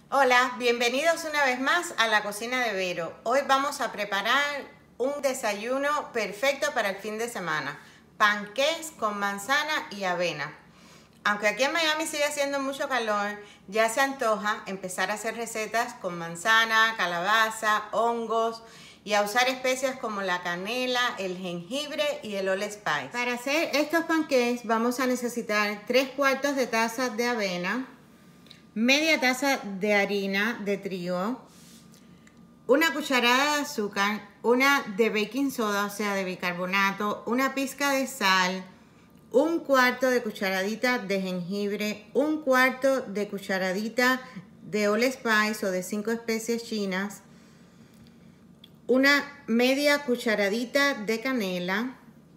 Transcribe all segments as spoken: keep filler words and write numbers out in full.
Hola, bienvenidos una vez más a la cocina de Vero. Hoy vamos a preparar un desayuno perfecto para el fin de semana. Panqués con manzana y avena. Aunque aquí en Miami sigue haciendo mucho calor, ya se antoja empezar a hacer recetas con manzana, calabaza, hongos y a usar especias como la canela, el jengibre y el allspice. Para hacer estos panqués vamos a necesitar tres cuartos de taza de avena, media taza de harina de trigo, una cucharada de azúcar, una de baking soda, o sea de bicarbonato, una pizca de sal, un cuarto de cucharadita de jengibre, un cuarto de cucharadita de allspice o de cinco especies chinas, una media cucharadita de canela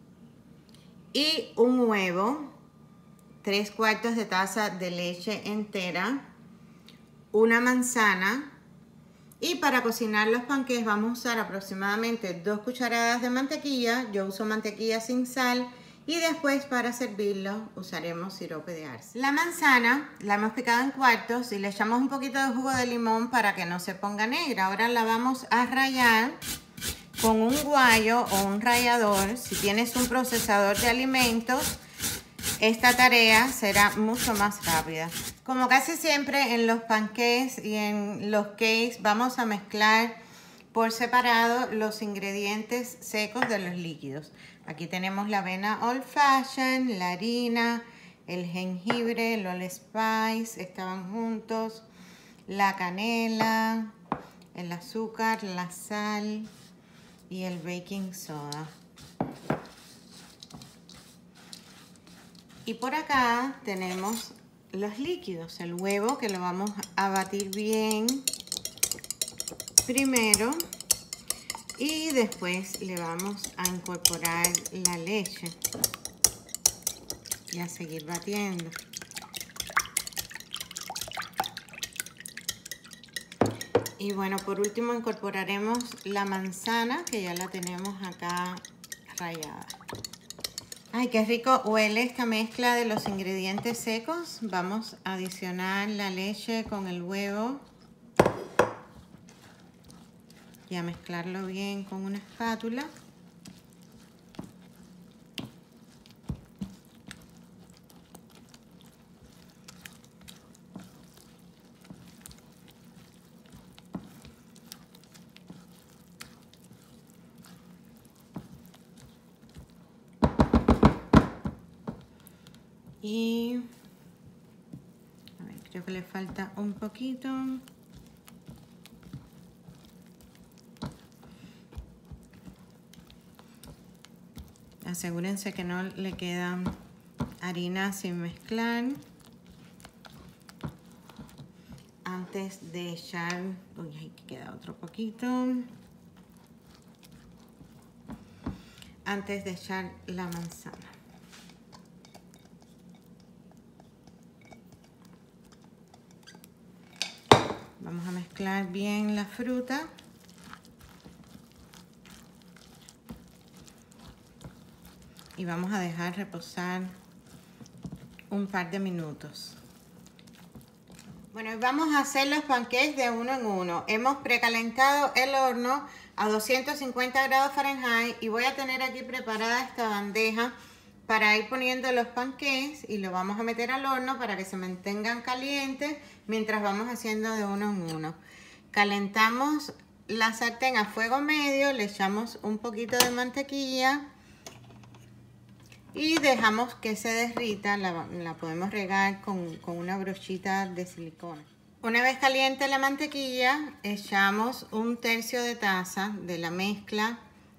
y un huevo, tres cuartos de taza de leche entera, una manzana. Y para cocinar los panqués vamos a usar aproximadamente dos cucharadas de mantequilla. Yo uso mantequilla sin sal. Y después para servirlo usaremos sirope de arce. La manzana la hemos picado en cuartos y le echamos un poquito de jugo de limón para que no se ponga negra. Ahora la vamos a rallar con un guayo o un rallador. Si tienes un procesador de alimentos, esta tarea será mucho más rápida. Como casi siempre en los panqués y en los cakes vamos a mezclar por separado los ingredientes secos de los líquidos. Aquí tenemos la avena old fashion, la harina, el jengibre, el allspice, estaban juntos, la canela, el azúcar, la sal y el baking soda. Y por acá tenemos los líquidos, el huevo que lo vamos a batir bien primero y después le vamos a incorporar la leche y a seguir batiendo. Y bueno, por último incorporaremos la manzana que ya la tenemos acá rallada. Ay, qué rico huele esta mezcla de los ingredientes secos. Vamos a adicionar la leche con el huevo y a mezclarlo bien con una espátula. Y a ver, creo que le falta un poquito. Asegúrense que no le queda harina sin mezclar. Antes de echar, uy, ahí queda otro poquito. Antes de echar la manzana. Vamos a mezclar bien la fruta. Y vamos a dejar reposar un par de minutos. Bueno, vamos a hacer los panqués de uno en uno. Hemos precalentado el horno a doscientos cincuenta grados Fahrenheit y voy a tener aquí preparada esta bandeja para ir poniendo los panqués y lo vamos a meter al horno para que se mantengan calientes mientras vamos haciendo de uno en uno. Calentamos la sartén a fuego medio, le echamos un poquito de mantequilla y dejamos que se derrita. La, la podemos regar con, con una brochita de silicona. Una vez caliente la mantequilla, echamos un tercio de taza de la mezcla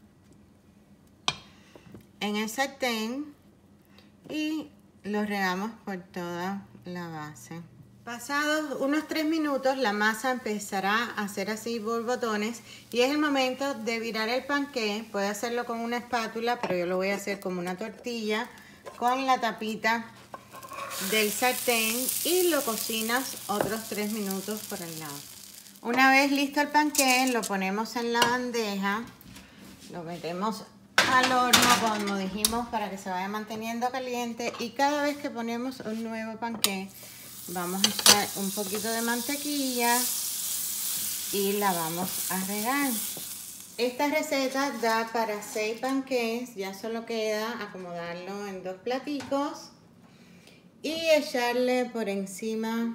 en el sartén y lo regamos por toda la base. Pasados unos tres minutos la masa empezará a hacer así borbotones y es el momento de virar el panqué. Puede hacerlo con una espátula, pero yo lo voy a hacer como una tortilla con la tapita del sartén y lo cocinas otros tres minutos por el lado. Una vez listo el panqué, lo ponemos en la bandeja, lo metemos al horno como dijimos para que se vaya manteniendo caliente y cada vez que ponemos un nuevo panqué Vamos a echar un poquito de mantequilla y la vamos a regar. Esta receta da para seis pancakes, ya solo queda acomodarlo en dos platicos y echarle por encima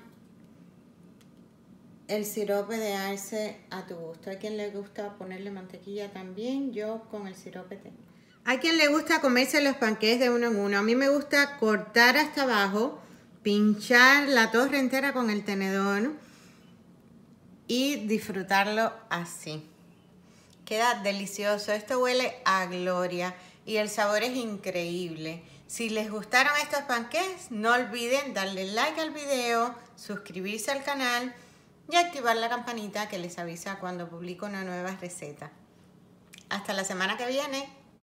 el sirope de arce a tu gusto. Hay quien le gusta ponerle mantequilla también, yo con el sirope tengo. Hay quien le gusta comerse los pancakes de uno en uno. A mí me gusta cortar hasta abajo, pinchar la torre entera con el tenedor y disfrutarlo así. Queda delicioso. Esto huele a gloria y el sabor es increíble. Si les gustaron estos pancakes, no olviden darle like al video, suscribirse al canal y activar la campanita que les avisa cuando publico una nueva receta. Hasta la semana que viene.